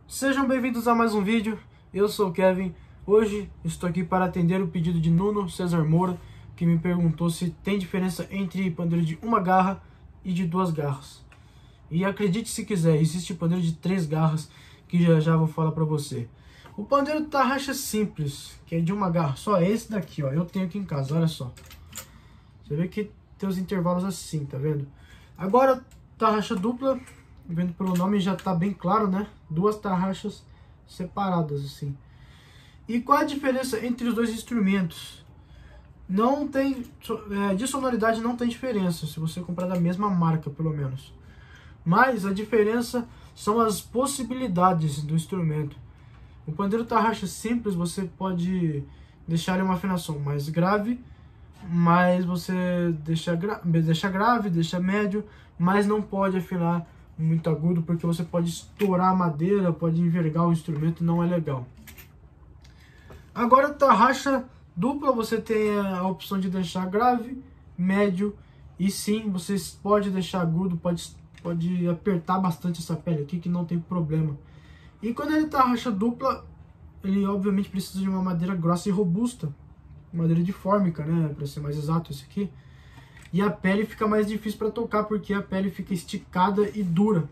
Sejam bem-vindos a mais um vídeo, eu sou o Kevin. Hoje estou aqui para atender o pedido de Nuno César Moura, que me perguntou se tem diferença entre pandeiro de uma garra e de duas garras. E acredite se quiser, existe pandeiro de 3 garras, que já vou falar para você. O pandeiro tarraxa simples, que é de uma garra, só esse daqui, ó, eu tenho aqui em casa, olha só. Você vê que tem os intervalos assim, tá vendo? Agora, tarraxa dupla, vendo pelo nome já tá bem claro, né? 2 tarraxas separadas, assim. E qual a diferença entre os dois instrumentos? Não tem, de sonoridade não tem diferença, se você comprar da mesma marca, pelo menos. Mas a diferença são as possibilidades do instrumento. O pandeiro tarraxa simples, você pode deixar ele uma afinação mais grave, mas você deixa grave, deixa médio, mas não pode afinar muito agudo, porque você pode estourar a madeira, pode envergar o instrumento, não é legal. Agora, tarraxa dupla, você tem a opção de deixar grave, médio, e sim, você pode deixar agudo, pode apertar bastante essa pele aqui, que não tem problema. E quando ele tarraxa dupla, ele obviamente precisa de uma madeira grossa e robusta, madeira de fórmica, né, para ser mais exato esse aqui. E a pele fica mais difícil para tocar, porque a pele fica esticada e dura.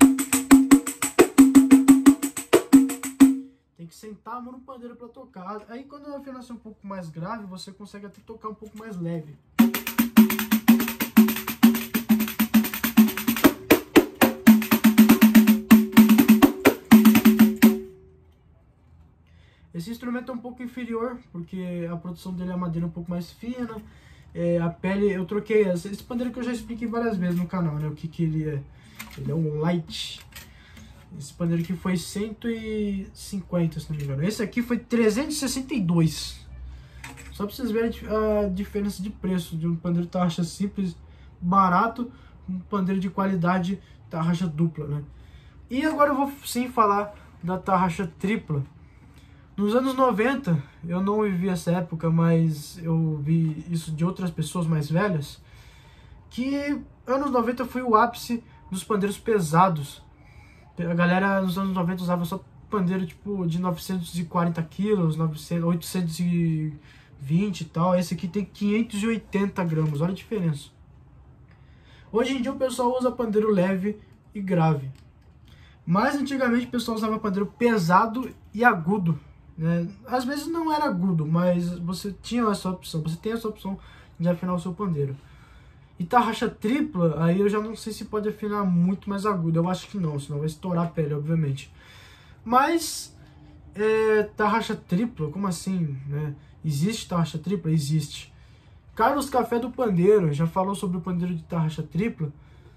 Tem que sentar a mão no pandeiro para tocar. Aí quando a afinação é um pouco mais grave, você consegue até tocar um pouco mais leve. Esse instrumento é um pouco inferior, porque a produção dele é madeira um pouco mais fina. A pele, eu troquei esse pandeiro que eu já expliquei várias vezes no canal, né? O que ele é. Ele é um light. Esse pandeiro aqui foi 150, se não me engano. Esse aqui foi 362. Só pra vocês verem a diferença de preço de um pandeiro tarraxa simples, barato, um pandeiro de qualidade, tarraxa dupla, né? E agora eu vou sim falar da tarraxa tripla. Nos anos 90, eu não vivi essa época, mas eu vi isso de outras pessoas mais velhas, que anos 90 foi o ápice dos pandeiros pesados. A galera nos anos 90 usava só pandeiro tipo de 940 quilos, 820 e tal. Esse aqui tem 580 gramas, olha a diferença. Hoje em dia o pessoal usa pandeiro leve e grave. Mas antigamente o pessoal usava pandeiro pesado e agudo. Às vezes não era agudo, mas você tinha essa opção, você tem essa opção de afinar o seu pandeiro. E tarraxa tripla, aí eu já não sei se pode afinar muito mais agudo, eu acho que não, senão vai estourar a pele, obviamente. Mas, tarraxa tripla, como assim, né? Existe tarraxa tripla? Existe. Carlos Café do Pandeiro já falou sobre o pandeiro de tarraxa tripla.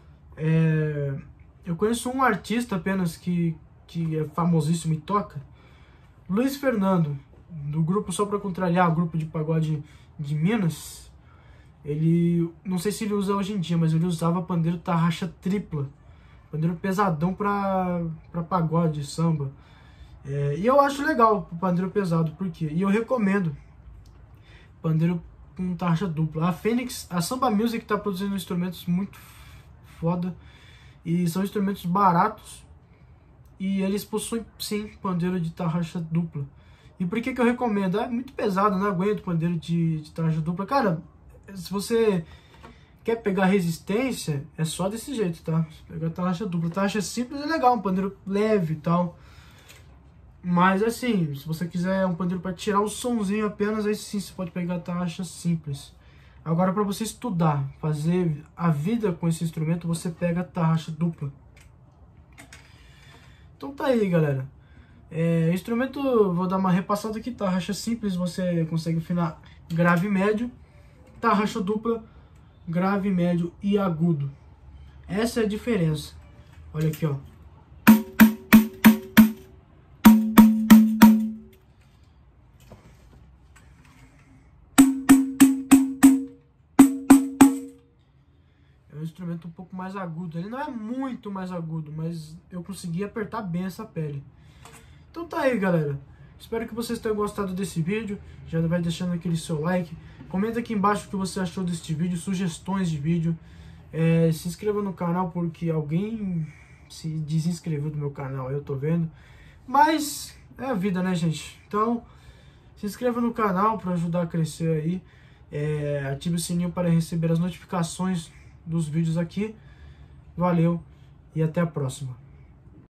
Eu conheço um artista apenas que é famosíssimo e toca, Luiz Fernando, do grupo Só Pra Contrariar, o grupo de pagode de Minas. Ele, não sei se ele usa hoje em dia, mas ele usava pandeiro tarraxa tripla, pandeiro pesadão pra pagode, samba. E eu acho legal o pandeiro pesado, por quê? E eu recomendo pandeiro com tarraxa dupla. A Fênix, a Samba Music tá produzindo instrumentos muito foda, e são instrumentos baratos. E eles possuem, sim, pandeiro de tarraxa dupla. E por que eu recomendo? É muito pesado, não aguento pandeiro de tarraxa dupla. Cara, se você quer pegar resistência, é só desse jeito, tá? Pegar tarraxa dupla. Tarraxa simples é legal, um pandeiro leve e tal. Mas assim, se você quiser um pandeiro para tirar um sonzinho apenas, aí sim você pode pegar tarraxa simples. Agora, para você estudar, fazer a vida com esse instrumento, você pega tarraxa dupla. Então tá aí, galera. Instrumento, vou dar uma repassada aqui. Tarraxa simples, você consegue afinar grave e médio. Tarraxa dupla, grave, médio e agudo. Essa é a diferença. Olha aqui, ó. É um instrumento um pouco mais agudo. Ele não é muito mais agudo, mas eu consegui apertar bem essa pele. Então tá aí, galera. Espero que vocês tenham gostado desse vídeo. Já vai deixando aquele seu like. Comenta aqui embaixo o que você achou deste vídeo, sugestões de vídeo. Se inscreva no canal, porque alguém se desinscreveu do meu canal, eu tô vendo. Mas é a vida, né, gente? Então, se inscreva no canal para ajudar a crescer aí. Ative o sininho para receber as notificações dos vídeos aqui. Valeu e até a próxima.